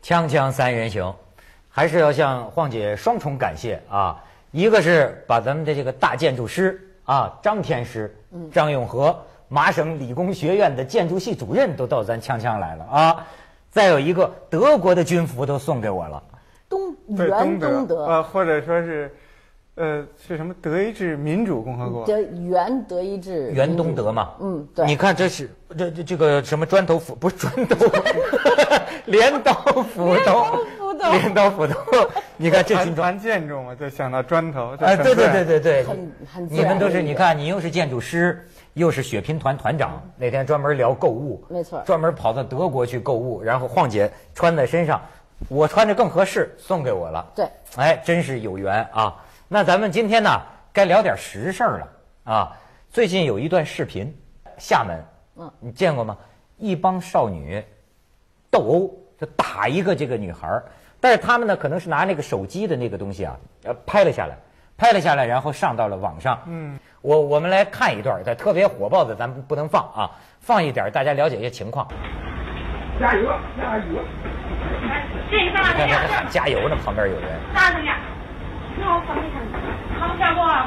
锵锵三人行，还是要向晃姐双重感谢啊！一个是把咱们的这个大建筑师啊张天师、张永和，麻省理工学院的建筑系主任都到咱锵锵来了啊！再有一个德国的军服都送给我了， 东德或者说是。是什么德意志民主共和国？ 原德意志， 原东德嘛。 对。 你看这是这个什么砖头斧，不是砖头，镰刀斧头，镰刀斧头。你看这谈建筑嘛，就想到砖头。 对， 很你们都是，你看你又是建筑师，又是血拼团团长，那天专门聊购物， 没错， 专门跑到德国去购物，然后晃姐穿在身上，我穿着更合适，送给我了。 对， 哎，真是有缘啊。那咱们今天呢，该聊点实事了啊！最近有一段视频，厦门，你见过吗？一帮少女斗殴，就打一个这个女孩，但是他们呢，可能是拿那个手机的那个东西啊，拍了下来，然后上到了网上。我们来看一段，这特别火爆的，咱们不能放啊，放一点，大家了解一些情况。 加油，加油！ 你看他喊加油呢，旁边有人。 好下播，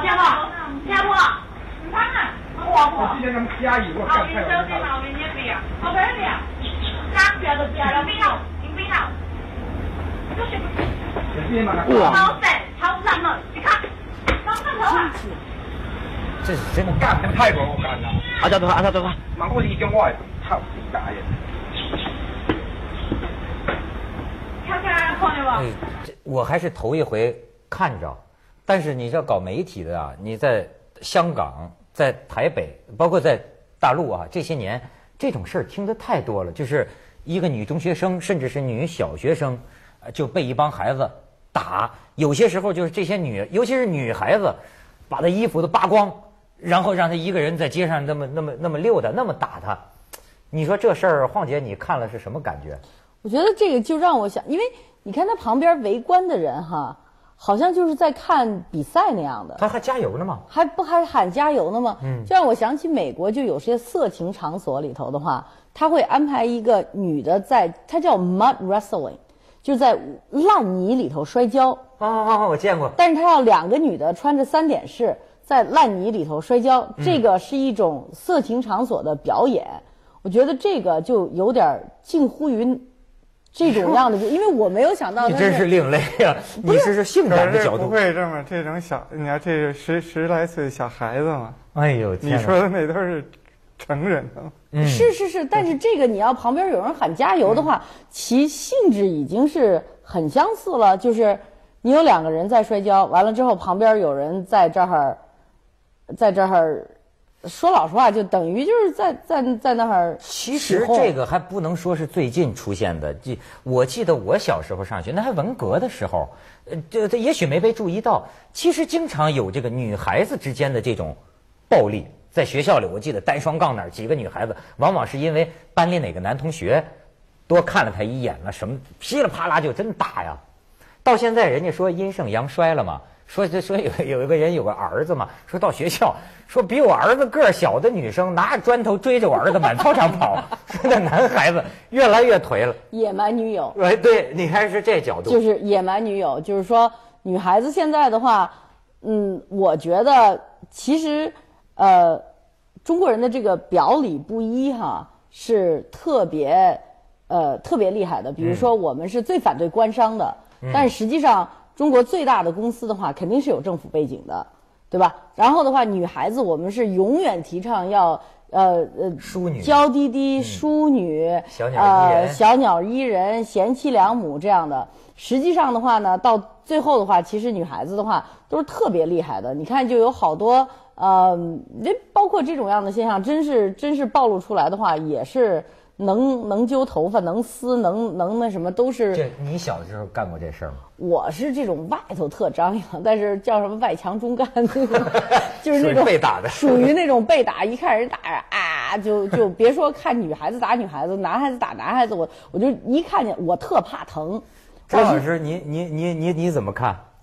你看看，我今天咱们加油，我看看。好，你好，你也不要，好不要，他不要就不要了，没有，你不要，就是不。哇！好帅，好赞了，你看，刚上头啊。 这是真的干得太过我干了。 阿家多， 忙过一讲我，操你大爷！看看朋友吧。 我还是头一回看着，但是你知道搞媒体的啊，你在香港、在台北，包括在大陆啊，这些年这种事儿听得太多了。就是一个女中学生，甚至是女小学生，就被一帮孩子打。有些时候就是这些尤其是女孩子，把她衣服都扒光，然后让她一个人在街上那么溜达，那么打她。你说这事儿，晃姐你看了是什么感觉？ 我觉得这个就让我想，因为你看他旁边围观的人哈，好像就是在看比赛那样的。 他还加油呢吗？ 还喊加油呢吗？就让我想起美国就有些色情场所里头的话，他会安排一个女的他叫 mud wrestling， 就在烂泥里头摔跤。 我见过。 但是他要2个女的穿着3点式在烂泥里头摔跤，这个是一种色情场所的表演。我觉得这个就有点近乎于这种样的，因为我没有想到。 你真是另类啊！你是性感的角度。 不会这么这种小，你看这十来岁小孩子嘛。 哎呦， 你说的那都是成人的。 是，但是这个你要旁边有人喊加油的话，其性质已经是很相似了。就是你有2个人在摔跤，完了之后旁边有人在这儿。说老实话，就等于就是在那儿。 其实这个还不能说是最近出现的，我记得我小时候上学，那还文革的时候，这也许没被注意到。其实经常有这个女孩子之间的这种暴力，在学校里，我记得单双杠那儿几个女孩子，往往是因为班里哪个男同学多看了她一眼了，什么噼里啪啦就真打呀。到现在人家说阴盛阳衰了嘛。说有一个人有个儿子嘛，说到学校，说比我儿子个儿小的女生拿着砖头追着我儿子满操场跑，说那男孩子越来越颓了。 野蛮女友。 对，你看是这角度。 就是野蛮女友，就是说女孩子现在的话，我觉得其实中国人的这个表里不一哈，是特别厉害的。比如说我们是最反对官商的，但是实际上。中国最大的公司的话，肯定是有政府背景的，对吧？然后的话，女孩子我们是永远提倡要淑女、 娇滴滴、淑女、小鸟依人、贤妻良母这样的。实际上的话呢，到最后的话，其实女孩子的话都是特别厉害的。你看，就有好多包括这种样的现象，真是暴露出来的话，也是。能揪头发，能撕，能那什么，都是。 这你小的时候干过这事儿吗？ 我是这种外头特张扬，但是叫什么外强中干，就是那种被打的， 属于那种被打，一看人打啊，就别说看女孩子打女孩子，男孩子打男孩子，我就一看见我特怕疼。 张老师，你怎么看？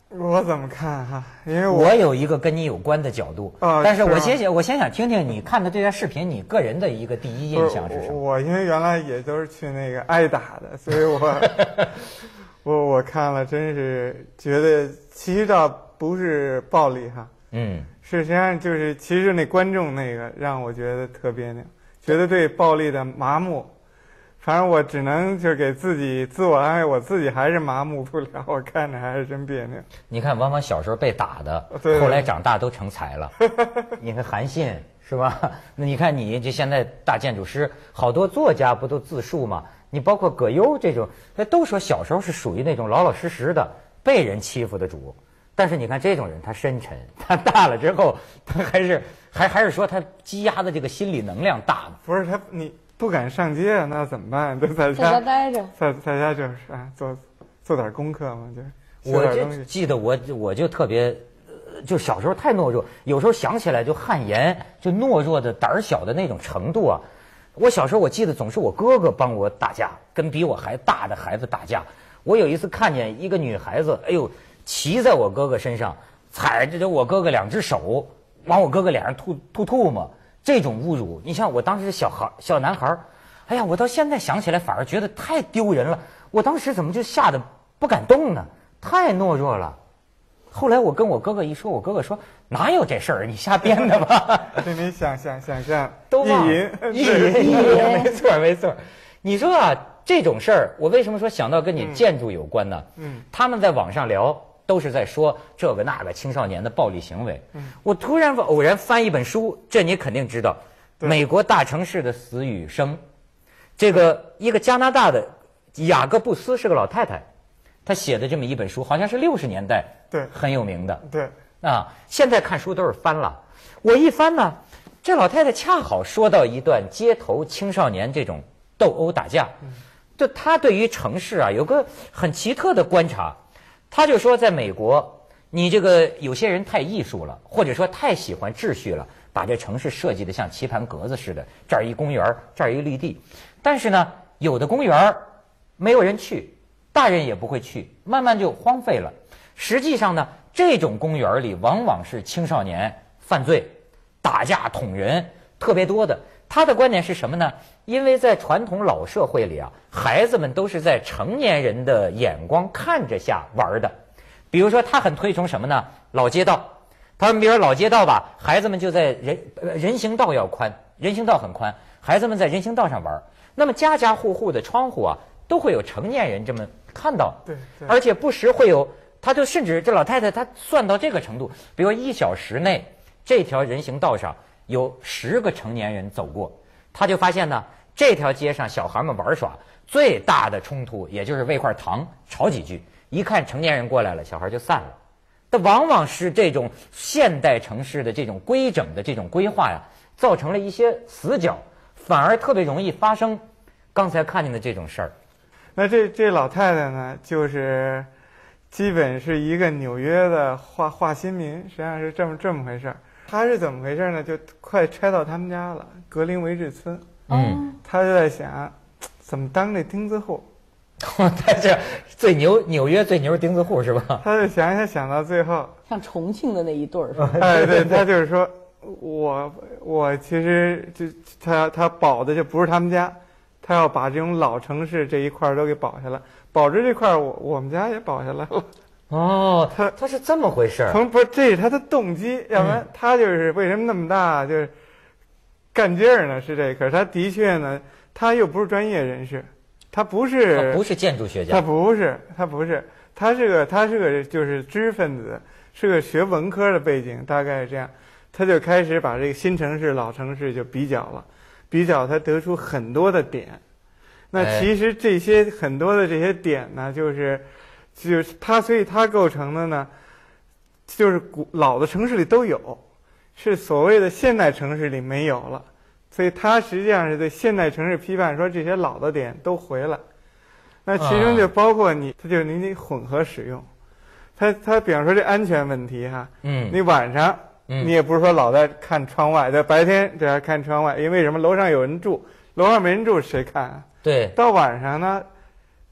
我怎么看哈？因为我有一个跟你有关的角度，但是我先想听听你看的这段视频，你个人的一个第一印象是什么？ 我因为原来也都是去那个挨打的，所以我看了，真是觉得其实倒不是暴力哈，实际上就是其实那观众那个让我觉得特别扭，觉得对暴力的麻木。反正我只能就给自己自我安慰，我自己还是麻木不了，我看着还是真别扭。 你看，往往小时候被打的，后来长大都成才了。你看韩信是吧？那你看你这现在大建筑师，好多作家不都自述吗？你包括葛优这种，那都说小时候是属于那种老老实实的被人欺负的主。但是你看这种人，他深沉，他大了之后，他还是说他积压的这个心理能量大嘛？ 不是他你。不敢上街，那怎么办？都在家待着， 在家就是啊，做点功课嘛，就我就记得我就特别，就小时候太懦弱，有时候想起来就汗颜，就懦弱的胆小的那种程度啊。我小时候我记得总是我哥哥帮我打架，跟比我还大的孩子打架。我有一次看见一个女孩子，哎呦，骑在我哥哥身上，踩着我哥哥2只手，往我哥哥脸上吐沫。这种侮辱，你像我当时小男孩，哎呀，我到现在想起来反而觉得太丢人了。我当时怎么就吓得不敢动呢？太懦弱了。后来我跟我哥哥一说，我哥哥说哪有这事儿，你瞎编的吧？ 这你想象都忘了意淫，没错。你说啊，这种事儿，我为什么说想到跟你建筑有关呢？他们在网上聊。都是在说这个那个青少年的暴力行为。我突然偶然翻一本书，这你肯定知道，《美国大城市的死与生》。这个一个加拿大的雅各布斯是个老太太，她写的这么一本书，好像是60年代， 对， 很有名的。 对啊，现在看书都是翻了。我一翻呢，这老太太恰好说到一段街头青少年这种斗殴打架，就她对于城市啊有个很奇特的观察。他就说，在美国，你这个有些人太艺术了，或者说太喜欢秩序了，把这城市设计得像棋盘格子似的，这儿一公园，这儿一绿地。但是呢，有的公园没有人去，大人也不会去，慢慢就荒废了。实际上呢，这种公园里往往是青少年犯罪、打架、捅人特别多的。他的观点是什么呢？因为在传统老社会里啊，孩子们都是在成年人的眼光看着下玩的。比如说，他很推崇什么呢？老街道。他们比如说老街道吧，孩子们就在人行道要宽，人行道很宽，孩子们在人行道上玩。那么家家户户的窗户啊，都会有成年人这么看到。 对， 而且不时会有，他就甚至这老太太她算到这个程度，比如1小时内这条人行道上有10个成年人走过，他就发现呢，这条街上小孩们玩耍最大的冲突，也就是为块糖吵几句，一看成年人过来了，小孩就散了。但往往是这种现代城市的这种规整的这种规划呀，造成了一些死角，反而特别容易发生刚才看见的这种事儿。 那这老太太呢，就是基本是一个纽约的化新民，实际上是这么回事儿。他是怎么回事呢？就快拆到他们家了，格林维治村。他就在想，怎么当这钉子户？ 他这纽约最牛钉子户是吧？ 他就想到最后， 像重庆的那一对儿。 哎，对，他就是说，我其实就他保的就不是他们家，他要把这种老城市这一块都给保下来，保着这块我们家也保下来了。 哦，他是这么回事儿。 不是，这是他的动机，要不然他就是为什么那么大就是干劲儿呢？是这，可是他的确呢，他又不是专业人士，他不是建筑学家， 他不是，他是个就是知识分子，是个学文科的背景，大概是这样。他就开始把这个新城市、老城市就比较了，他得出很多的点。那其实这些很多的这些点呢，就是它，所以它构成的呢，就是老的城市里都有，是所谓的现代城市里没有了。所以它实际上是对现代城市批判，说这些老的点都回来。那其中就包括它就是你得混合使用。它比方说这安全问题哈，你晚上你也不是说老在看窗外，在白天这样看窗外，因为什么？楼上有人住，楼上没人住谁看啊？ 对。 到晚上呢，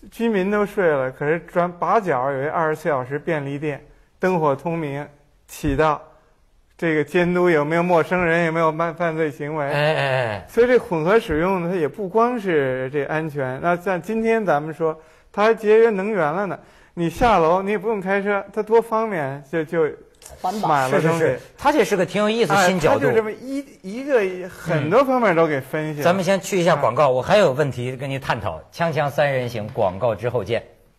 居民都睡了，可是把角有一24小时便利店，灯火通明，起到这个监督有没有陌生人，有没有犯罪行为。所以这混合使用它也不光是这安全。那像今天咱们说，它还节约能源了呢。你下楼你也不用开车，它多方便，就环保。 买了东西。 它这是个挺有意思新角度。 它就这么一个很多方面都给分析。 咱们先去一下广告，我还有问题跟你探讨。锵锵三人行，广告之后见。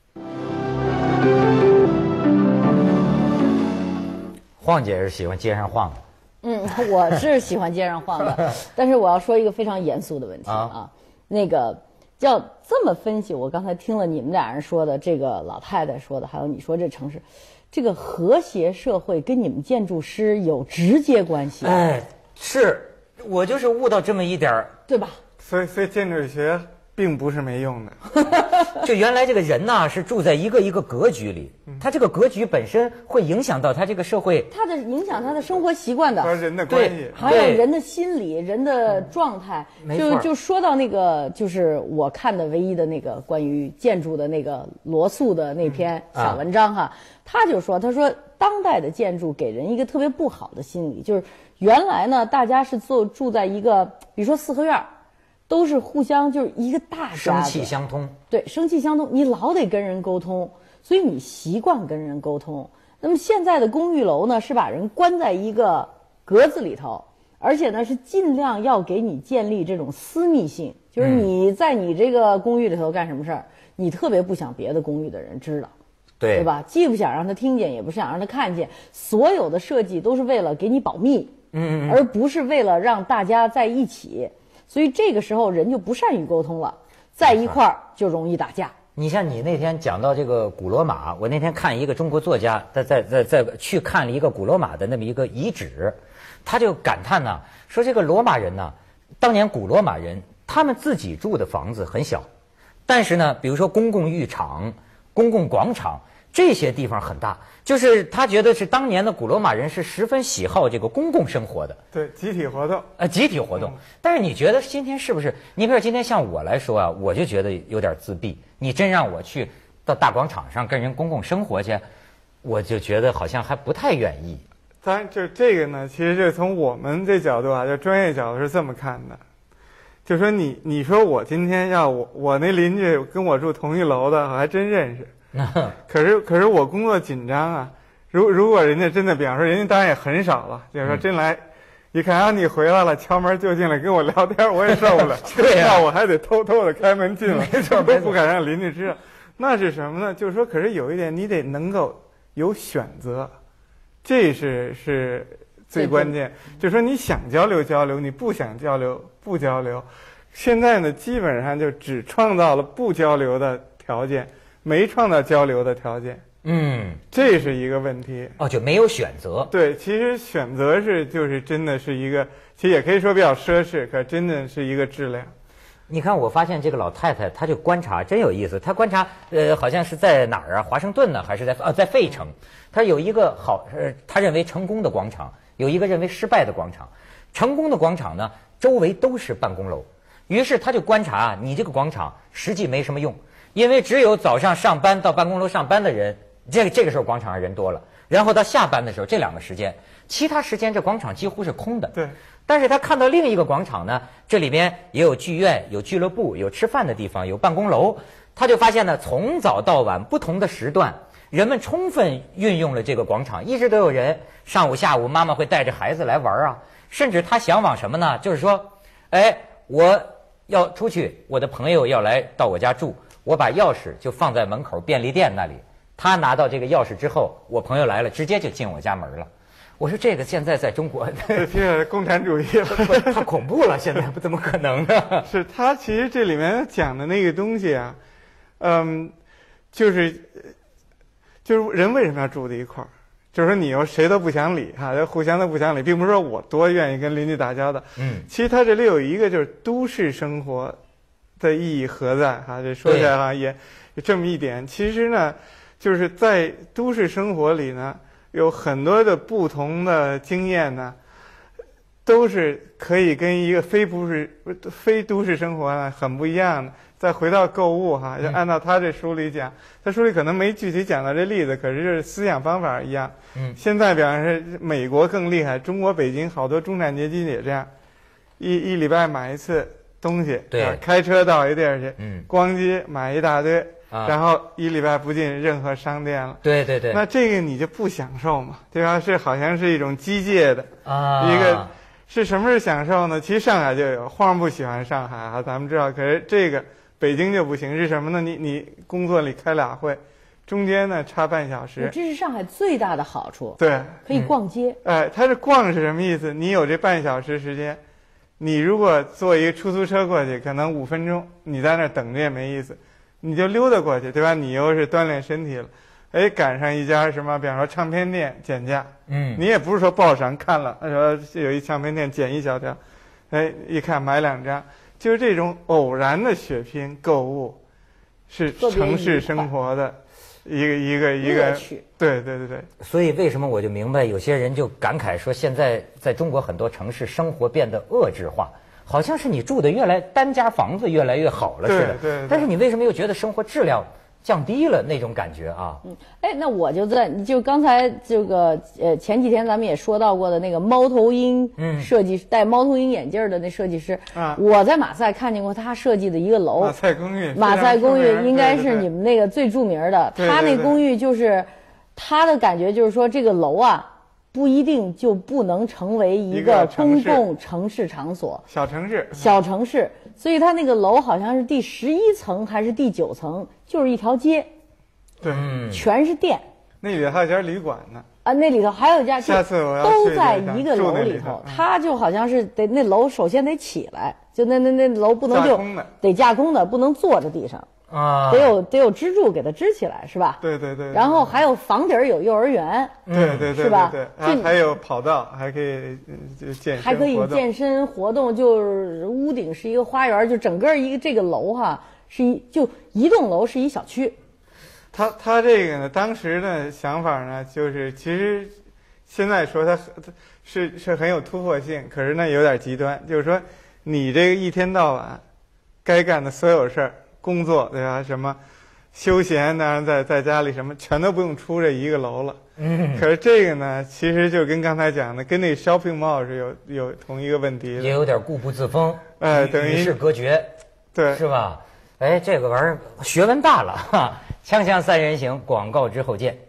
晃姐是喜欢街上晃的。 我是喜欢街上晃的，但是我要说一个非常严肃的问题啊，那个要这么分析，我刚才听了你们俩人说的，这个老太太说的，还有你说这城市，这个和谐社会跟你们建筑师有直接关系。 是我就是悟到这么一点儿， 对吧？ 所以建筑学并不是没用的。 就原来这个人呐，是住在一个一个格局里，他这个格局本身会影响到他这个社会， 他的影响他的生活习惯的和人的关系， 还有人的心理、人的状态。就说到那个，就是我看的唯一的那个关于建筑的那个罗素的那篇小文章哈，他就说，他说当代的建筑给人一个特别不好的心理，就是原来呢，大家是住在一个，比如说四合院。都是互相就是一个大家子， 生气相通。 对，生气相通，你老得跟人沟通，所以你习惯跟人沟通。那么现在的公寓楼呢，是把人关在一个格子里头，而且呢是尽量要给你建立这种私密性，就是你在你这个公寓里头干什么事儿，你特别不想别的公寓的人知道，对吧？既不想让他听见，也不想让他看见，所有的设计都是为了给你保密，而不是为了让大家在一起。所以这个时候人就不善于沟通了，在一块儿就容易打架。 你像你那天讲到这个古罗马，我那天看一个中国作家，他在去看了一个古罗马的那么一个遗址，他就感叹呢，说这个罗马人呢，当年古罗马人他们自己住的房子很小，但是呢，比如说公共浴场、公共广场这些地方很大。就是他觉得是当年的古罗马人是十分喜好这个公共生活的， 对，集体活动， 集体活动。但是你觉得今天是不是？你比如今天像我来说啊，我就觉得有点自闭。你真让我去到大广场上跟人公共生活去，我就觉得好像还不太愿意。 当然，就这个呢，其实就从我们这角度啊，就专业角度是这么看的，就说你说我今天要我那邻居跟我住同一楼的，我还真认识。可是我工作紧张啊，如果人家真的，比方说人家当然也很少了，就是说真来，一看啊你回来了，敲门就进来跟我聊天，我也受不了。 对呀， 那我还得偷偷的开门进来， 没错， 都不敢让邻居知道。那是什么呢？就是说，可是有一点，你得能够有选择，这是最关键。就是说，你想交流交流，你不想交流不交流。现在呢，基本上就只创造了不交流的条件。没创造交流的条件，这是一个问题。 就没有选择。 对，其实选择就是真的是一个，其实也可以说比较奢侈，可真的是一个质量。 你看，我发现这个老太太，她就观察真有意思。她观察，好像是在哪儿啊？华盛顿呢，还是在费城？她有一个她认为成功的广场，有一个认为失败的广场。成功的广场呢，周围都是办公楼，于是她就观察你这个广场实际没什么用。因为只有早上上班到办公楼上班的人，这个时候广场上人多了，然后到下班的时候这2个时间，其他时间这广场几乎是空的。 对。 但是他看到另一个广场呢，这里边也有剧院、有俱乐部、有吃饭的地方、有办公楼，他就发现呢，从早到晚不同的时段，人们充分运用了这个广场，一直都有人，上午下午妈妈会带着孩子来玩啊，甚至他向往什么呢？就是说，我要出去，我的朋友要来到我家住。我把钥匙就放在门口便利店那里，他拿到这个钥匙之后，我朋友来了，直接就进我家门了。我说这个现在在中国， 这共产主义太恐怖了，现在不怎么可能呢？ 是他其实这里面讲的那个东西啊，就是人为什么要住在一块儿？就是说你又谁都不想理哈，互相都不想理，并不是说我多愿意跟邻居打交道。其实他这里有一个就是都市生活的意义何在哈？这说起来哈也有这么一点。其实呢，就是在都市生活里呢，有很多的不同的经验呢，都是可以跟一个非都市生活呢很不一样的。 再回到购物哈，就按照他这书里讲，他书里可能没具体讲到这例子，可是就是思想方法一样。现在比方说美国更厉害，中国北京好多中产阶级也这样，一礼拜买一次东西， 对， 开车到一地儿去，逛街买一大堆，然后一礼拜不进任何商店了。 对对对。 那这个你就不享受嘛，对吧？是好像是一种机械的一个。是什么是享受呢？其实上海就有，晃不喜欢上海啊，咱们知道。可是这个北京就不行，是什么呢？你工作里开俩会，中间呢差半小时。 这是上海最大的好处。 对， 可以逛街。 它是逛是什么意思？你有这半小时时间，你如果坐一个出租车过去，可能5分钟，你在那儿等着也没意思，你就溜达过去，对吧？你又是锻炼身体了。哎，赶上一家什么，比方说唱片店减价，你也不是说报上看了，说有一唱片店减一小条，哎，一看买2张，就是这种偶然的血拼购物，是城市生活的一个乐趣。 对。 所以为什么我就明白，有些人就感慨说，现在在中国很多城市生活变得遏制化，好像是你住的单家房子越来越好了似的， 对。 但是你为什么又觉得生活质量降低了那种感觉啊？ 那我就刚才这个前几天咱们也说到过的那个猫头鹰设计戴猫头鹰眼镜的那设计师，我在马赛看见过他设计的一个楼，马赛公寓应该是你们那个最著名的。他那公寓就是他的感觉就是说，这个楼啊不一定就不能成为一个公共城市场所，小城市。所以它那个楼好像是第11层还是第9层，就是一条街， 对， 全是店。 那里还有家旅馆呢。 那里头还有一家， 下次我要都在一个楼里头。它就好像是那楼首先得起来，就那楼不能就得架空的，不能坐在地上。得有支柱给它支起来，是吧？ 对。 然后还有房顶有幼儿园， 对， 是吧？ 对，还有跑道，还可以健身， 还可以健身活动，就是屋顶是一个花园，就整个这个楼哈就一栋楼是一小区。 他这个呢，当时的想法呢，就是其实现在说他是很有突破性，可是呢有点极端，就是说你这个一天到晚该干的所有事儿。工作对吧？什么休闲，当然在家里什么全都不用出这一个楼了。可是这个呢，其实就跟刚才讲的，跟那 shopping mall 是有同一个问题的， 也有点固步自封， 等于与世隔绝， 对， 是吧？这个玩意儿学问大了哈！锵锵三人行，广告之后见。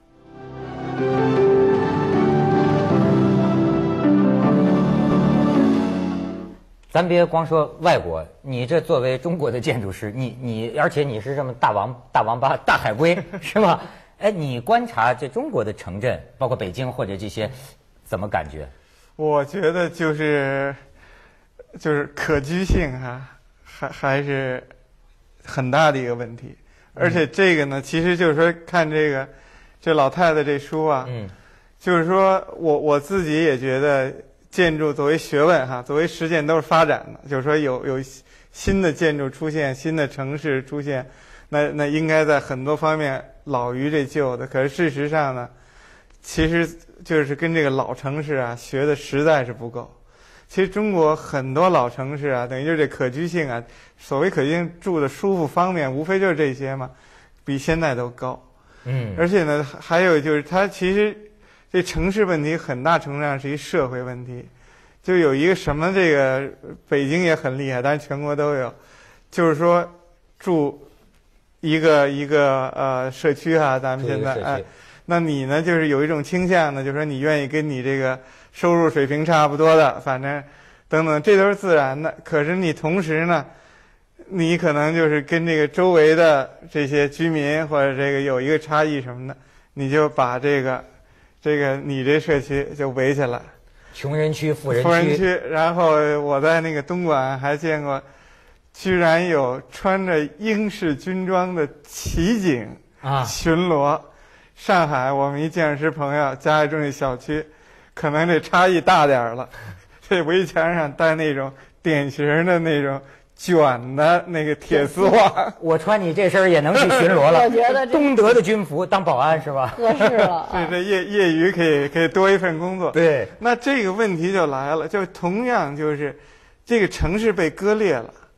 咱别光说外国，你这作为中国的建筑师，而且你是这么大王八、大海龟，是吧？你观察这中国的城镇，包括北京或者这些，怎么感觉？ 我觉得就是可居性还是很大的一个问题。而且这个呢，其实就是说看这老太太这书啊，就是说我自己也觉得。建筑作为学问作为实践都是发展的，就是说有新的建筑出现，新的城市出现，那应该在很多方面老于这旧的。可是事实上呢，其实就是跟这个老城市学的实在是不够。其实中国很多老城市等于就是这可居性所谓可居性住的舒服方面，无非就是这些嘛，比现在都高。而且呢，还有就是它其实。这城市问题很大程度上是一社会问题，就有一个什么这个北京也很厉害，但是全国都有，就是说住一个社区咱们现在那你呢就是有一种倾向呢，就是说你愿意跟你这个收入水平差不多的，反正等等，这都是自然的。可是你同时呢，你可能就是跟这个周围的这些居民或者这个有一个差异什么的，你就把这个你这社区就围起来， 穷人区、富人区。然后我在那个东莞还见过，居然有穿着英式军装的骑警巡逻。上海我们一建筑师朋友家里住那小区，可能这差异大点了，这围墙上带那种典型的那种卷的那个铁丝网， 我穿你这身也能去巡逻了。 我觉得东德的军服当保安是吧？ 合适了。 这业余可以多一份工作。 对， 那这个问题就来了，就同样就是这个城市被割裂了，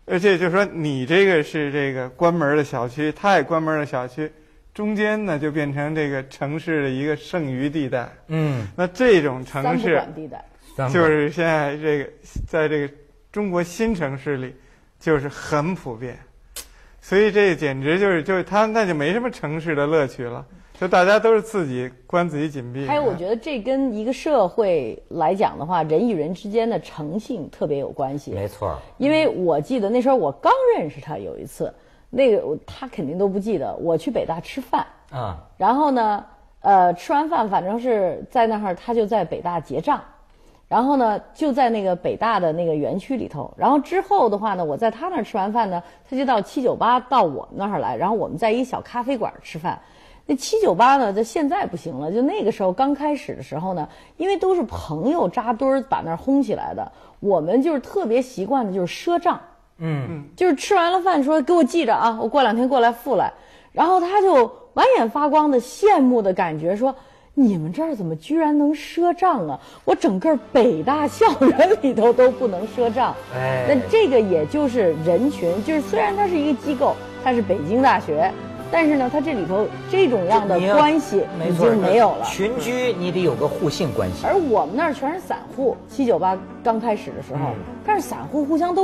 而且就说你这个是这个关门的小区，他也关门的小区，中间呢就变成这个城市的一个剩余地带。那这种城市三不管地带就是现在这个在这个中国新城市里就是很普遍，所以这简直就是他那就没什么城市的乐趣了。就大家都是自己关自己紧闭。 还有，我觉得这跟一个社会来讲的话，人与人之间的诚信特别有关系。 没错。 因为我记得那时候我刚认识他有一次，那个他肯定都不记得。我去北大吃饭啊， 然后呢，吃完饭反正是在那儿，他就在北大结账，然后呢就在那个北大的那个园区里头。然后之后的话呢，我在他那儿吃完饭呢，他就到798到我那儿来，然后我们在一小咖啡馆吃饭。那798呢，就现在不行了。就那个时候刚开始的时候呢，因为都是朋友扎堆儿把那儿轰起来的，我们就是特别习惯的就是赊账。就是吃完了饭说给我记着啊，我过2天过来付来。然后他就满眼发光的羡慕的感觉说，你们这儿怎么居然能赊账啊？我整个北大校园里头都不能赊账。那这个也就是人群，就是虽然它是一个机构，它是北京大学，但是呢，它这里头这种样的关系已经没有了。 群居你得有个互信关系。 而我们那儿全是散户，798刚开始的时候，但是散户互相都